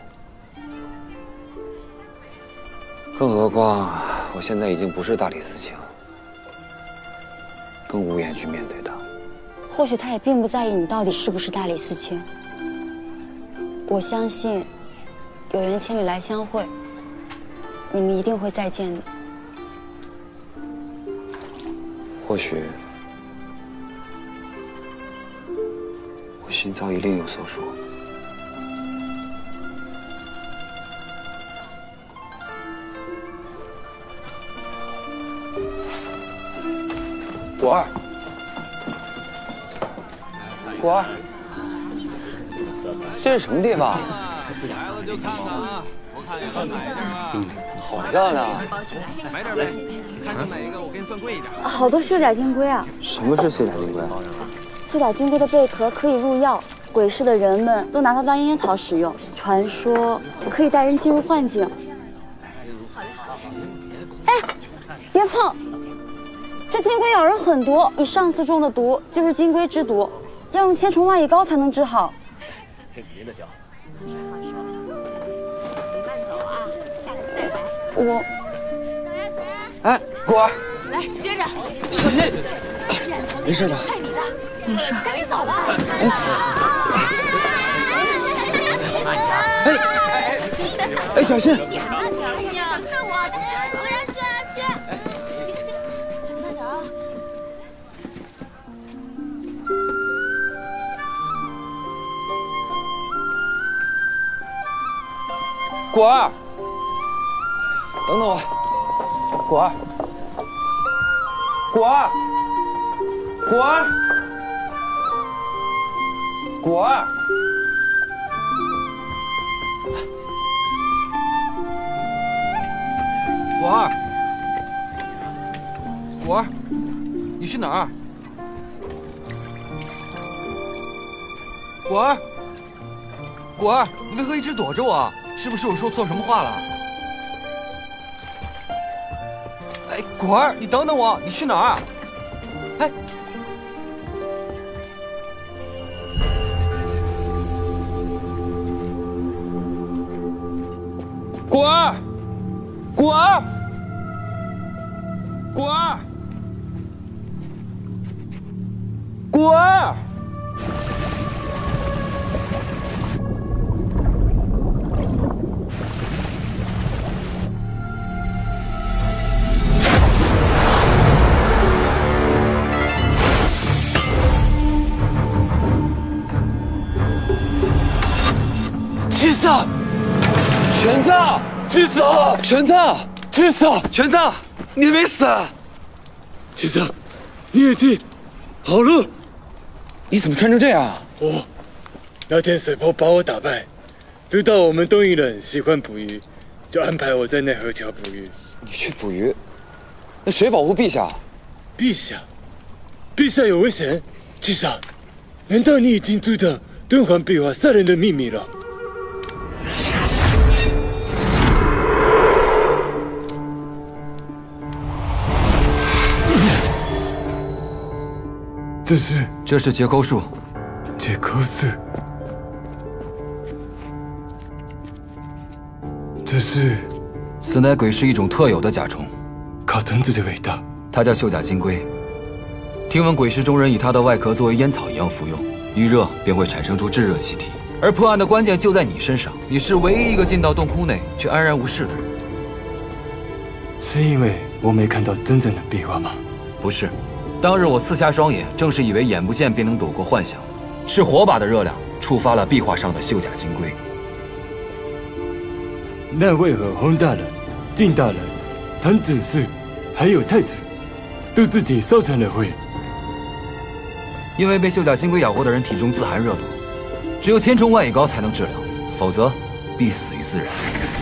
更何况，我现在已经不是大理寺卿，更无颜去面对她。 或许他也并不在意你到底是不是大理寺卿。我相信，有缘千里来相会，你们一定会再见的。 或许，我心早已另有所属。果儿。果儿，这是什么地方？ 来了就看看啊，我看也买一件吧。 好漂亮啊！ 买点呗，看中哪一个我给你算贵一点。 好多绣甲金龟啊！ 什么是绣甲金龟？ 绣甲金龟的贝壳可以入药，鬼市的人们都拿它当烟草使用。传说可以带人进入幻境。哎，别碰！这金龟咬人很毒，你上次中的毒就是金龟之毒，要用千重万蚁膏才能治好。 别的叫。 我， 哎，果儿， 来接着， 小心，没事吧？ 没事， 赶紧走吧。 哎，小心！ 哎呀，看我，我要去，我要去。慢点啊！ 果儿，等等我，果儿，果儿，果儿，果儿，果儿，果儿，你去哪儿？果儿，果儿，你为何一直躲着我？是不是我说错什么话了？哎，果儿，你等等我，你去哪儿？哎，果儿，果儿，果儿，果儿。 七子， 全子， 七子， 全子， 七子， 全子，你没死？ 七子，你眼睛好了？ 你怎么穿成这样？ 哦，那天水婆把我打败，知道我们东瀛人喜欢捕鱼，就安排我在内河桥捕鱼。 你去捕鱼？那谁保护陛下？ 陛下，陛下有危险？七子，难道你已经知道敦煌壁画杀人的秘密了？ 这是结构树。 结构树。 此乃鬼市一种特有的甲虫， 靠藤子的味道。 它叫绣甲金龟。听闻鬼市中人以它的外壳作为烟草一样服用，遇热便会产生出炙热气体。而破案的关键就在你身上，你是唯一一个进到洞窟内却安然无事的人。 是因为我没看到真正的壁画吗？ 不是。当日我刺瞎双眼，正是以为眼不见便能躲过幻想，是火把的热量触发了壁画上的绣甲金龟。 那为何洪大人、靳大人、唐子嗣，还有太子，都自己烧成了灰？ 因为被绣甲金龟咬过的人体中自含热毒，只有千重万蚁膏才能治疗，否则必死于自然。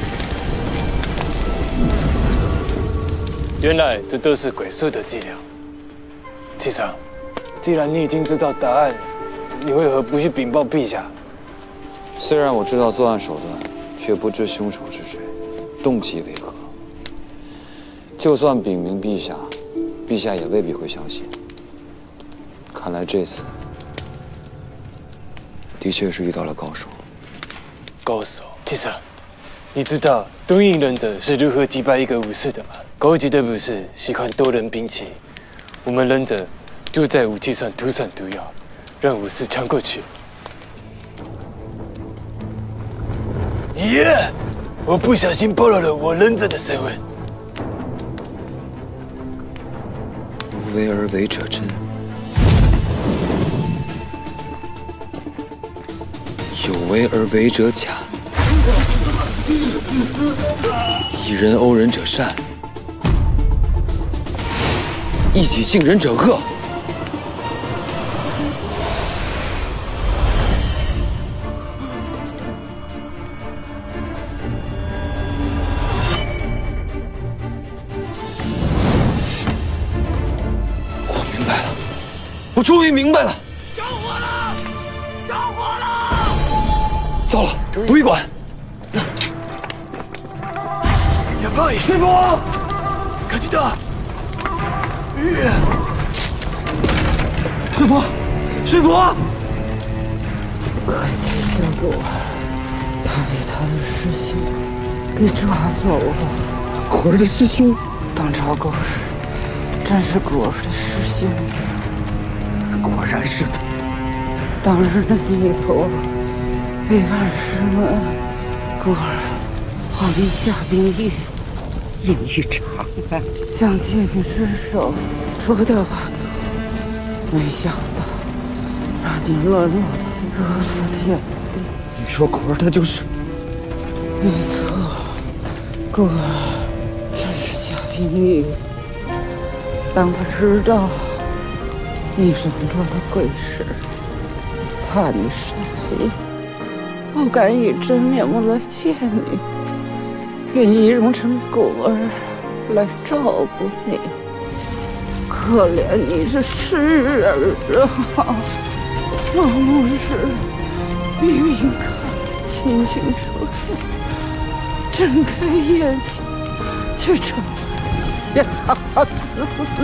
原来这都是鬼术的伎俩。七长，既然你已经知道答案，你为何不去禀报陛下？ 虽然我知道作案手段，却不知凶手是谁，动机为何。就算禀明陛下，陛下也未必会相信。看来这次的确是遇到了高手。 高手，七长，你知道东瀛忍者是如何击败一个武士的吗？高级的武士喜欢多人兵器。我们忍者就在武器上涂上毒药，让武士抢过去。耶！我不小心暴露了我忍者的身份。 无为而为者真，有为而为者假。以人殴人者善。一己敬人者恶。 我终于明白了。 着火了！着火了！ 糟了，不许管！ やばい！ 师傅， 火事だ！ 师傅，师傅！ 快去救果儿，他被他的师兄给抓走了。 果儿的师兄， 当朝狗时，正是果儿的师兄。 果然是他。 当日的一头被万师们果儿化为下冰狱，隐于长安，想借你之手除掉他哥，没想到让你沦落到如此田地。 你说果儿他就是？ 没错，果儿真是下冰狱。当他知道你沦落的贵时，怕你伤心，不敢以真面目来见你，愿易容成果儿来照顾你。可怜你这诗儿啊，老母是明明看得清清楚楚，睁开眼睛却成了瞎子。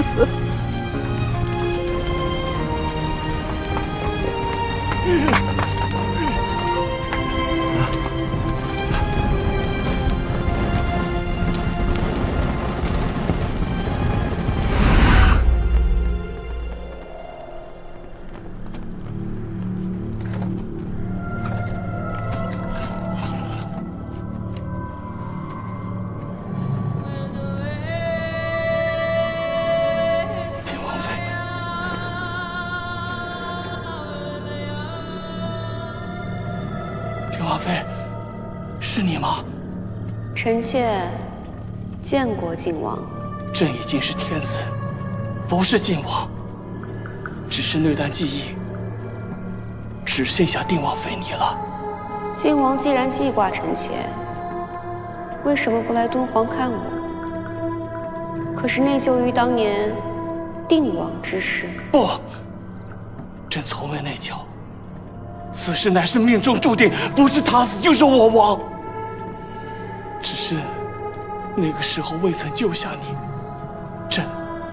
王妃，是你吗？ 臣妾见过靖王。 朕已经是天子，不是靖王。只是那段记忆，只剩下定王妃你了。 靖王既然记挂臣妾，为什么不来敦煌看我？可是内疚于当年定王之事。 不，朕从未内疚。此事乃是命中注定，不是他死就是我亡。只是那个时候未曾救下你，朕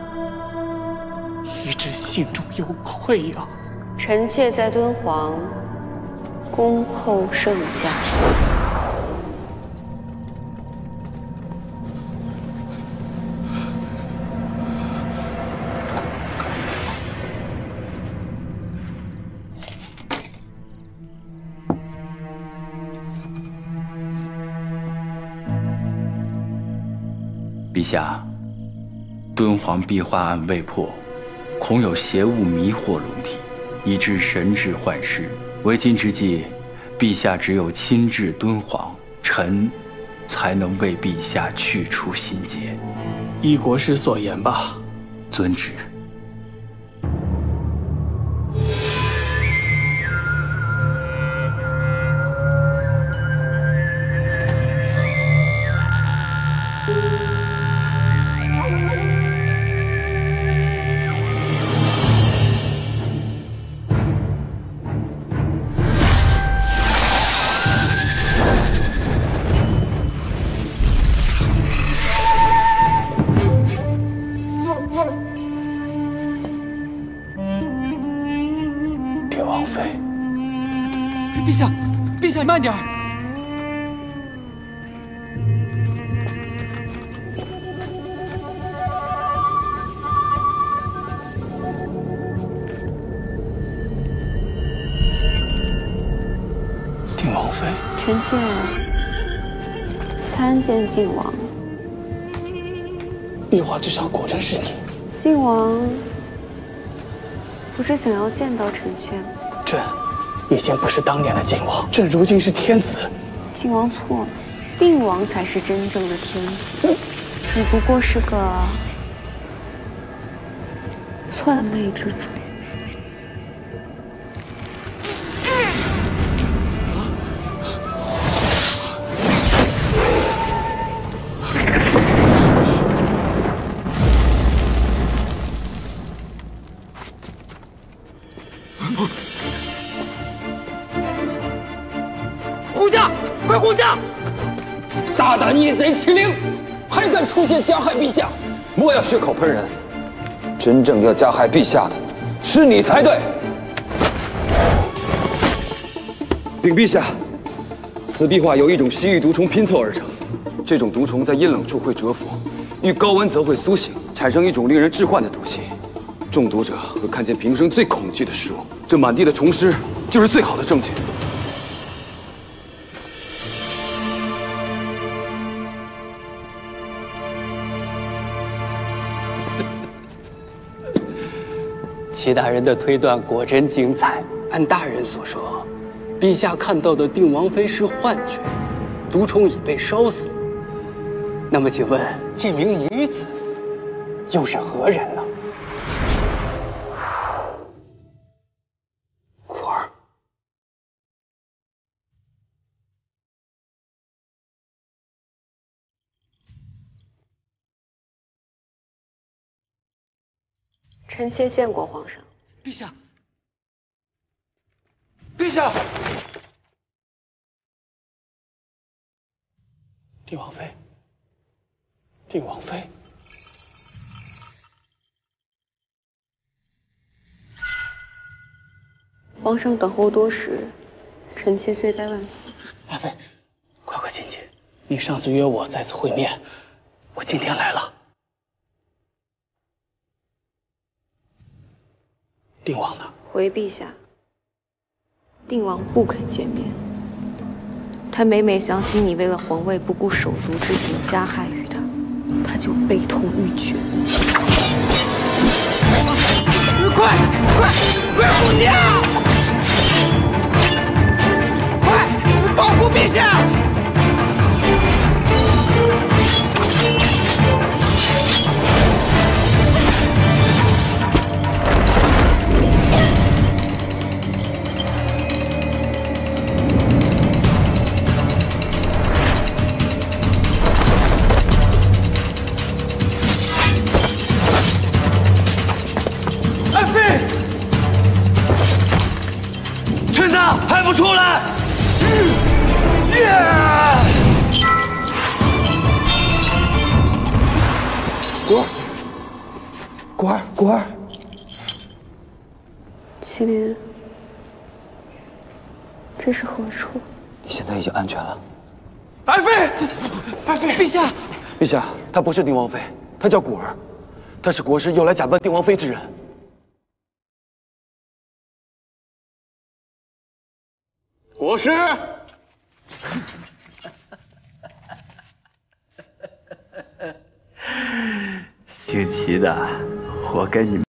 一直心中有愧啊。 臣妾在敦煌恭候圣驾。 陛下，敦煌壁画案未破，恐有邪物迷惑龙体，以致神志幻失。为今之计，陛下只有亲至敦煌，臣才能为陛下去除心结。 依国师所言吧。 遵旨。 陛下，慢点儿！ 定王妃， 臣妾参见靖王。 壁画之上果真是你。 靖王不是想要见到臣妾吗？ 朕已经不是当年的靖王，朕如今是天子。 靖王错了，定王才是真正的天子，你不过是个篡位之主。 逆贼欺凌，还敢出现加害陛下！莫要血口喷人，真正要加害陛下的是你才对。禀陛下，此壁画由一种西域毒虫拼凑而成，这种毒虫在阴冷处会蛰伏，遇高温则会苏醒，产生一种令人致幻的毒气。中毒者会看见平生最恐惧的事物，这满地的虫尸就是最好的证据。 齐大人的推断果真精彩。按大人所说，陛下看到的定王妃是幻觉，毒虫已被烧死。那么，请问这名女子又是何人呢？果儿， 臣妾见过皇上。 陛下，陛下， 定王妃，定王妃， 皇上等候多时，臣妾罪该万死。 爱妃，快快进去！你上次约我再次会面，我今天来了。定王呢？ 回陛下，定王不肯见面。他每每想起你为了皇位不顾手足之情加害于他，他就悲痛欲绝。 快护驾！快保护陛下！ 还不出来！果儿， 麒麟，这是何处？ 你现在已经安全了。 爱妃，陛下， 陛下，她不是定王妃，她叫果儿，她是国师用来假扮定王妃之人。 国师， 姓齐的，我跟你们。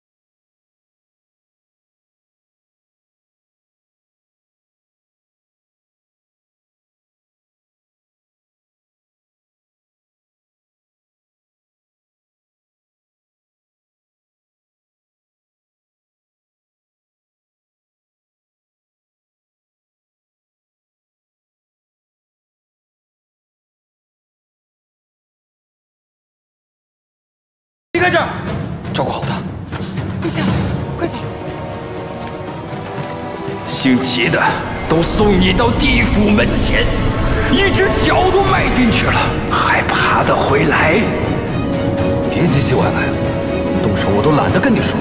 离开这儿，照顾好他。 陛下，快走！ 姓齐的都送你到地府门前，一只脚都迈进去了，还爬得回来？ 别唧唧歪歪了，动手我都懒得跟你说。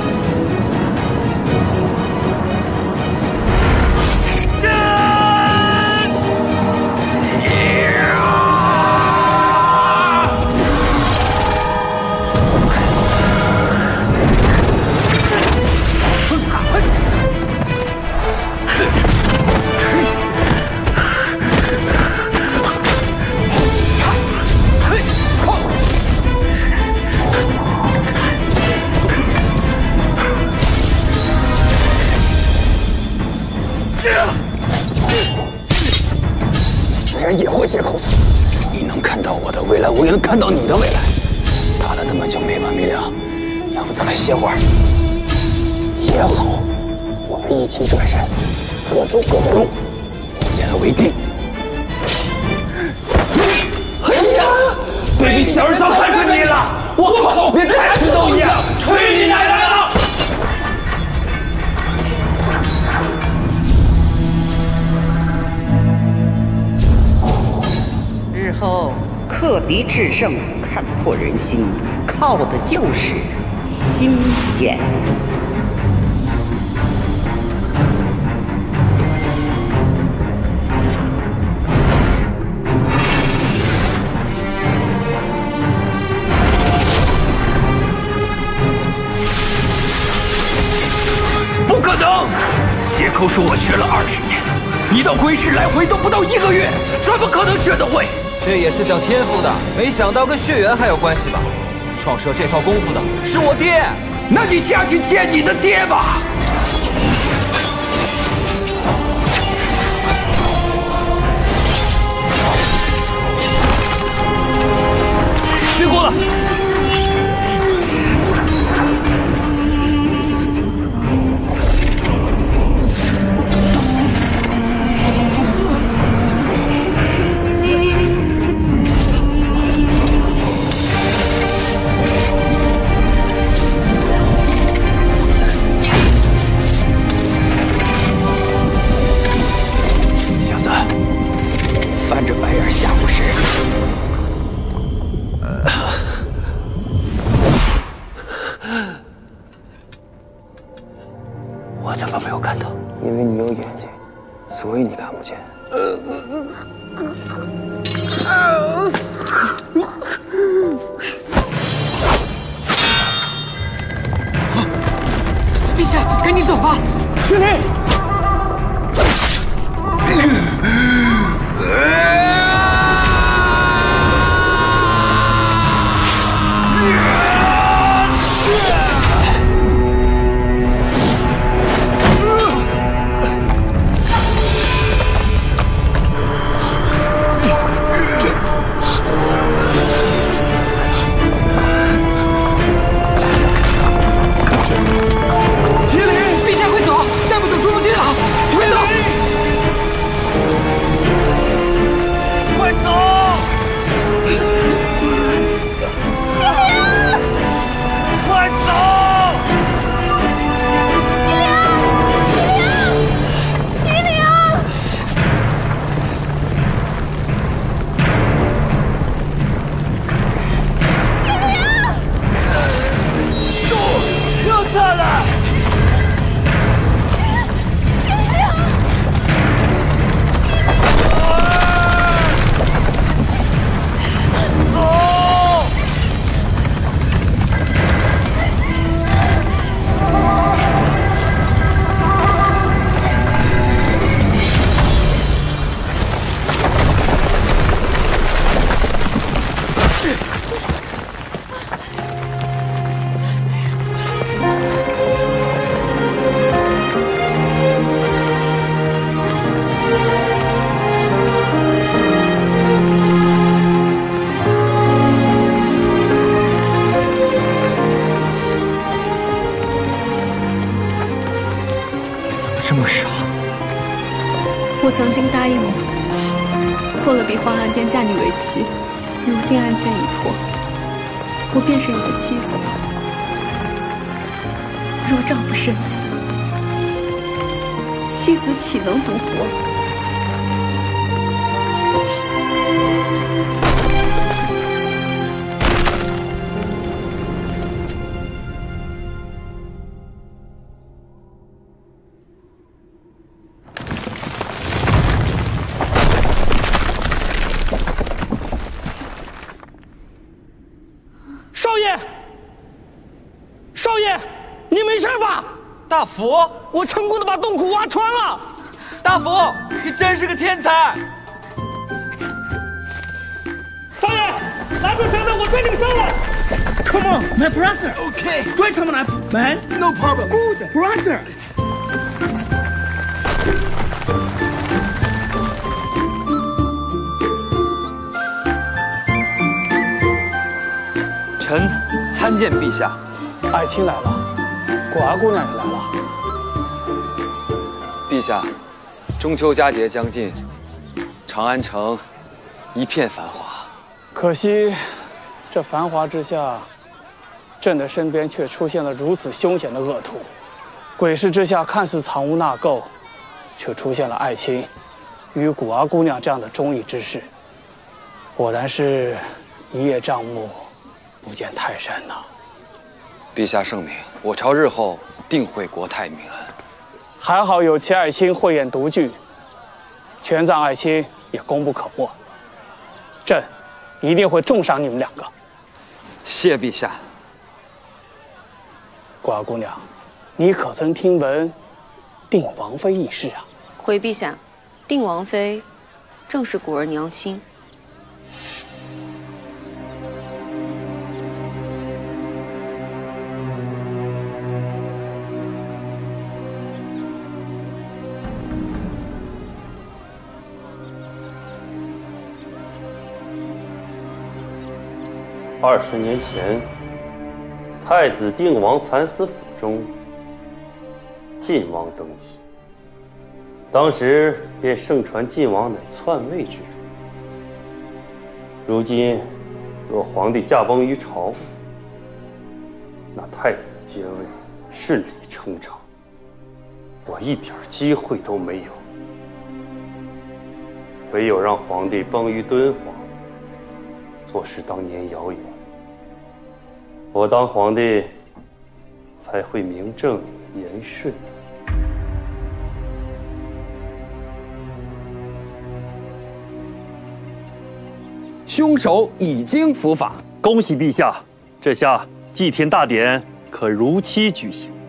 也会写口述。你能看到我的未来，我也能看到你的未来。打了这么久没完没了，要不咱们歇会儿？也好，我们一起转身，各走各的路，一言为定。哎呀， 被你小人操看着你了！我靠，连太子都一样，去你奶奶了！ 日后克敌制胜，看破人心，靠的就是心眼。 不可能！杰寇说我学了20年，你到鬼市来回都不到1个月，怎么可能学得会？ 这也是讲天赋的，没想到跟血缘还有关系吧？创设这套功夫的是我爹， 那你下去见你的爹吧。 别过了！ 翻着白眼吓唬谁？ 我怎么没有看到？因为你有眼睛，所以你看不见。 陛下，赶紧走吧！ 司令。 我曾经答应你，破了笔画案便嫁你为妻。如今案件已破，我便是你的妻子。若丈夫身死，妻子岂能独活？ 少爷，你没事吧？ 大福， 我成功的把洞窟挖穿了。 大福，你真是个天才！ 少爷，拿住绳子，我追这个生了。Come on, my brother. Okay. Straight come on, man. No problem. Good, brother. 臣参见陛下。 爱卿来了，果儿姑娘也来了。 陛下，中秋佳节将近，长安城一片繁华。 可惜，这繁华之下，朕的身边却出现了如此凶险的恶徒。鬼市之下看似藏污纳垢，却出现了爱卿与果儿姑娘这样的忠义之士，果然是一叶障目，不见泰山呐。 陛下圣明，我朝日后定会国泰民安。 还好有其爱卿慧眼独具，全藏爱卿也功不可没。朕一定会重赏你们2个。 谢陛下。 果儿姑娘，你可曾听闻定王妃一事啊？ 回陛下，定王妃正是果儿娘亲。 20年前，太子定王蚕丝府中，晋王登基。当时便盛传晋王乃篡位之人。如今若皇帝驾崩于朝，那太子接位，顺理成章。我一点机会都没有，唯有让皇帝崩于敦煌，坐实当年谣言。我当皇帝，才会名正言顺。 凶手已经伏法， 恭喜陛下，这下祭天大典可如期举行。